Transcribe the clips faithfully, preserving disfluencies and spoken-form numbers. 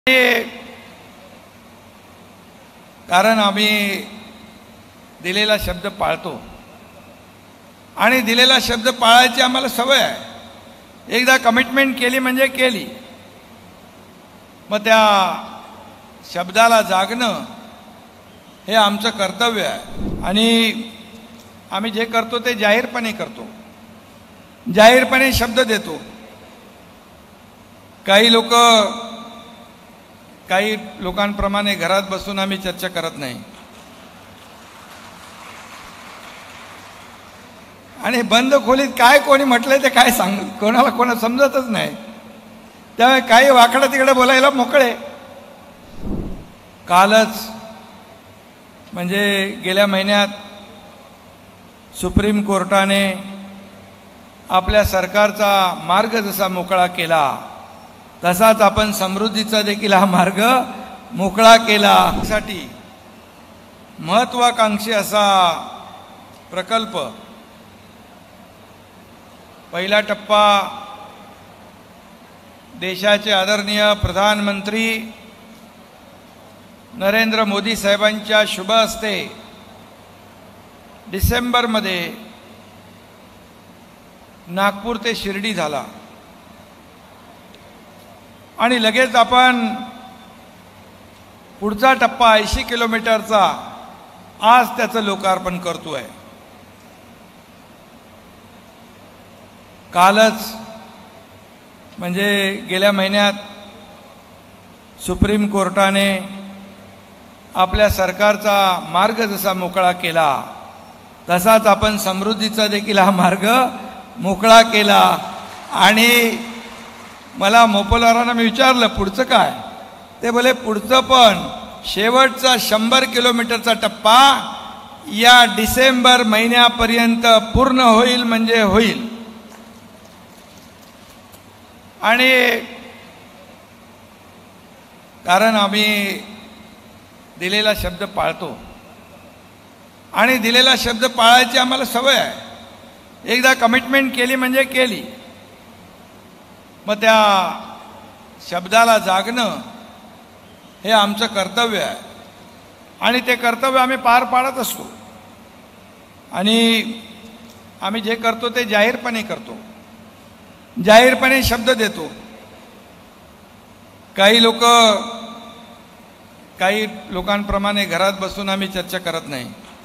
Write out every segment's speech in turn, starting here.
कारण आम्ही दिलेला शब्द पाळतो आणि दिलेला शब्द पाळायची आम्हाला सवय आहे। एकदा कमिटमेंट केली म्हणजे केली, मग त्या शब्दाला जागणं हे आमचं कर्तव्य आहे आणि आम्ही जे करतो ते जाहीरपणे करतो, जाहीरपणे शब्द देतो। काही लोक काही लोकांप्रमाणे घरात बसून आम्ही चर्चा करत नाही आणि बंद खोलीत काय कोणी म्हटलंय ते काय सांग कोणाला कोणा समजतच नाही, त्यामुळे काही वाकडं तिकडे बोलायला मोकळे। कालच म्हणजे गेल्या महिन्यात सुप्रीम कोर्टाने आपल्या सरकारचा मार्ग जसा मोकळा केला तसाच आपण समृद्धीचा देखील हा मार्ग मोकळा केला। साठी महत्त्वाकांक्षी असा प्रकल्प, पहिला टप्पा देशाचे आदरणीय प्रधानमंत्री नरेंद्र मोदी साहेबांच्या शुभ हस्ते डिसेंबरमध्ये नागपूर ते शिर्डी झाला आणि लगेच आपण पुढचा टप्पा ऐंशी किलोमीटरचा आज त्याचं लोकार्पण करतोय। कालच म्हणजे गेल्या महिन्यात सुप्रीम कोर्टाने आपल्या सरकारचा मार्ग जसा मोकळा केला तसाच आपण समृद्धीचा देखील हा मार्ग मोकळा केला। आणि मला मोपलवारांना मी विचारलं पुढचं काय, ते बोले पुढचं पण शेवटचा शंभर किलोमीटरचा टप्पा या डिसेंबर महिन्यापर्यंत पूर्ण होईल म्हणजे होईल। आणि कारण आम्ही दिलेला शब्द पाळतो आणि दिलेला शब्द पाळायची आम्हाला सवय आहे। एकदा कमिटमेंट केली म्हणजे केली, मग त्या शब्दाला जागणं हे आमचं कर्तव्य आहे आणि ते कर्तव्य आम्ही पार पाडत असतो आणि आम्ही जे करतो ते जाहीरपणे करतो, जाहीरपणे शब्द देतो। काही लोक काही लोकांप्रमाणे घरात बसून आम्ही चर्चा करत नाही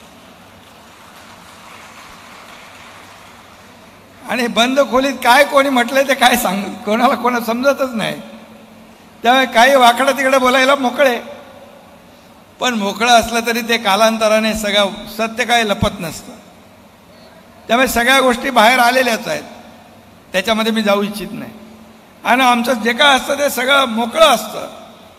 आणि बंद खोलीत काय कोणी म्हटलंय ते काय सांग कोणाला कोणा समजतच नाही, त्यामुळे काही वाकडं तिकडे बोलायला मोकळे। पण मोकळं असलं तरी ते कालांतराने सगळं सत्य काय लपत नसतं, त्यामुळे सगळ्या गोष्टी बाहेर आलेल्याच आहेत, त्याच्यामध्ये मी जाऊ इच्छित नाही। आणि आमचं जे काय असतं ते सगळं मोकळं असतं,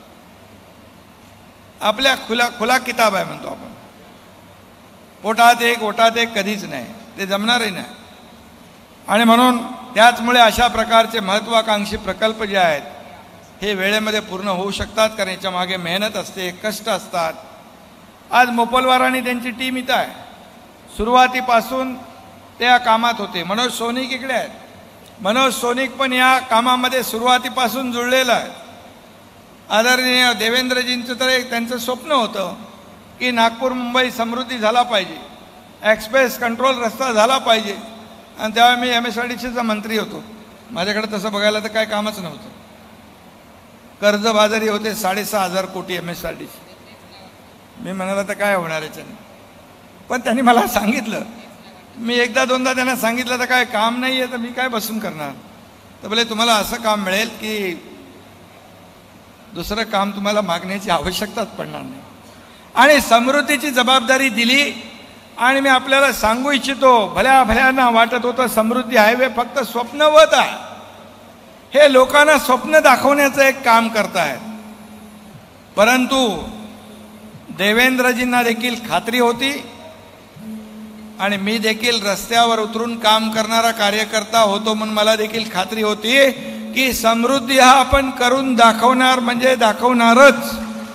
आपल्या खुला खुला किताब आहे म्हणतो आपण, पोटात एक ओटात एक कधीच नाही, ते जमणारही नाही। आणि म्हणून त्याचमुळे अशा प्रकारचे महत्त्वाकांक्षी प्रकल्प जे आहेत हे वेळेमध्ये पूर्ण होऊ शकतात, कारण याच्या मागे मेहनत असते, कष्ट असतात। आज मोपलवार आणि त्यांची टीम इथं आहे, सुरुवातीपासून ते या कामात होते। मनोज सोनिक इकडे आहेत, मनोज सोनिक पण या कामामध्ये सुरुवातीपासून जुळलेलं आहे। आदरणीय देवेंद्रजींचं तर एक त्यांचं स्वप्न होतं की नागपूर मुंबई समृद्धी झाला पाहिजे, एक्सप्रेस कंट्रोल रस्ता झाला पाहिजे, आणि तेव्हा मी एम एस आर डी सीचा मंत्री होतो, माझ्याकडे तसं बघायला तर काय कामच नव्हतं, कर्जबाजारी होते साडेसहा हजार कोटी M S R D C. मी म्हणाला तर काय होणार याच्याने, पण त्यांनी मला सांगितलं, मी एकदा दोनदा त्यांना सांगितलं तर काय काम नाही आहे तर मी काय बसून करणार, तर बोले तुम्हाला असं काम मिळेल की दुसरं काम तुम्हाला मागण्याची आवश्यकताच पडणार नाही। आणि समृद्धीची जबाबदारी दिली आणि मी आपल्याला सांगू इच्छितो, भल्या भल्यांना वाटत होतं समृद्धी हायवे फक्त स्वप्नवत आहे, हे लोकांना स्वप्न दाखवण्याचं एक काम करतायत। परंतु देवेंद्रजींना देखील खात्री होती आणि मी देखील रस्त्यावर उतरून काम करणारा कार्यकर्ता होतो म्हणून मला देखील खात्री होती की समृद्धी हा आपण करून दाखवणार म्हणजे दाखवणारच।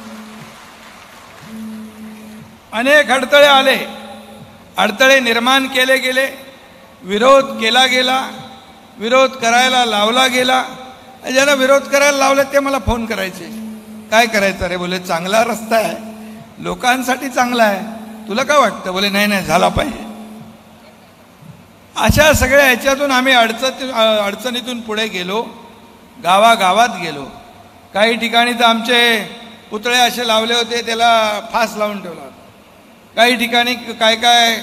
अनेक अडथळे आले, अडथळे निर्माण केले गेले, विरोध केला गेला, विरोध करायला लावला गेला, ज्यांना विरोध करायला लावले ते मला फोन करायचे, काय करायचं रे? बोले चांगला रस्ता आहे, लोकांसाठी चांगला आहे, तुला काय वाटतं? बोले नाही नाही झाला पाहिजे. अशा सगळ्या ह्याच्यातून आम्ही अडचण अडचणीतून पुढे गेलो, गावागावात गेलो. काही ठिकाणी तर आमचे पुतळे असे लावले होते, त्याला फास लावून ठेवला होता. काही ठिकाणी काय काय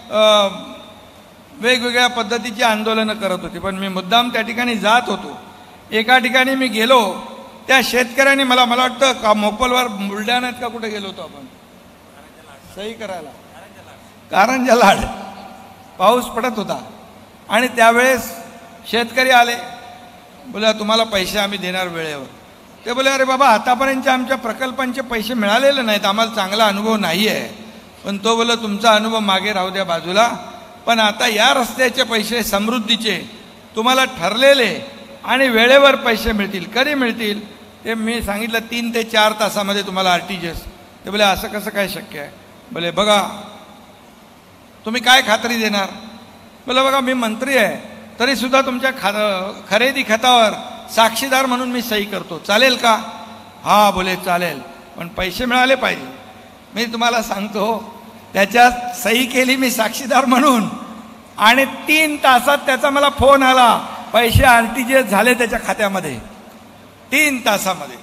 वेगवेगळ्या पद्धतीची आंदोलनं करत होती, पण मी मुद्दाम त्या ठिकाणी जात होतो. एका ठिकाणी मी गेलो, त्या शेतकऱ्यांनी मला मला वाटतं का मोपलवर बुलढाण्यात का कुठे गेलो होतो आपण सही करायला, कारंजा लाड, पाऊस पडत होता आणि त्यावेळेस शेतकरी आले, बोला तुम्हाला पैसे आम्ही देणार वेळेवर. ते बोले अरे बाबा आतापर्यंतच्या आमच्या प्रकल्पांचे पैसे मिळालेले नाहीत, आम्हाला चांगला अनुभव नाही आहे. पण तो बोला तुमचा अनुभव मागे राहू द्या बाजूला, पण आता या रस्त्याचे पैसे समृद्धीचे तुम्हाला ठरलेले आणि वेळेवर पैसे मिळतील. कधी मिळतील ते मी सांगितलं, तीन ते चार तासामध्ये तुम्हाला आर टी जी एस. ते बोले असं कसं काय शक्य आहे? बोले बघा तुम्ही काय खात्री देणार? बोले बघा मी मंत्री आहे तरीसुद्धा तुमच्या खा खरेदी खतावर साक्षीदार म्हणून मी सही करतो, चालेल का? हा बोले चालेल, पण पैसे मिळाले पाहिजे. मी तुम्हाला सांगतो त्याच्यात सही केली मी साक्षीदार म्हणून आणि तीन तासात त्याचा मला फोन आला, पैसे आर टी जी एस झाले त्याच्या खात्यामध्ये तीन तासामध्ये.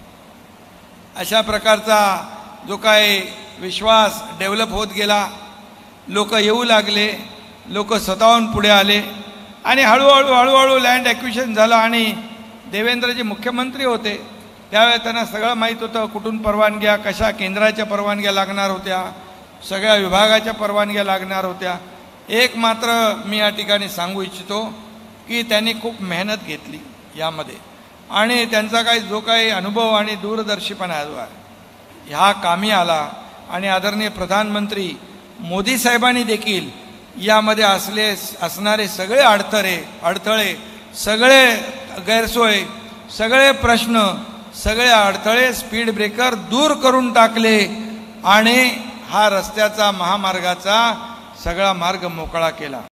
अशा प्रकारचा जो काय विश्वास डेव्हलप होत गेला, लोक येऊ लागले, लोक स्वतःहून पुढे आले आणि हळूहळू हळूहळू लँड ॲक्विशन झालं. आणि देवेंद्रजी मुख्यमंत्री होते त्यावेळेस त्यांना सगळं माहीत होतं, कुठून परवानग्या, कशा केंद्राच्या परवानग्या लागणार होत्या, सगळ्या विभागाच्या परवानग्या लागणार होत्या. एक मात्र मी या ठिकाणी सांगू इच्छितो की त्यांनी खूप मेहनत घेतली यामध्ये आणि त्यांचा काही जो काही अनुभव आणि दूरदर्शीपणा जो आहे ह्या कामी आला. आणि आदरणीय प्रधानमंत्री मोदी साहेबांनी देखील यामध्ये असले असणारे सगळे अडथळे अडथळे सगळे गैरसोय, सगळे प्रश्न, सगळे अडथळे, स्पीड ब्रेकर दूर करून टाकले आणि हा रस्त्याचा महामार्गाचा सगळा मार्ग मोकळा केला.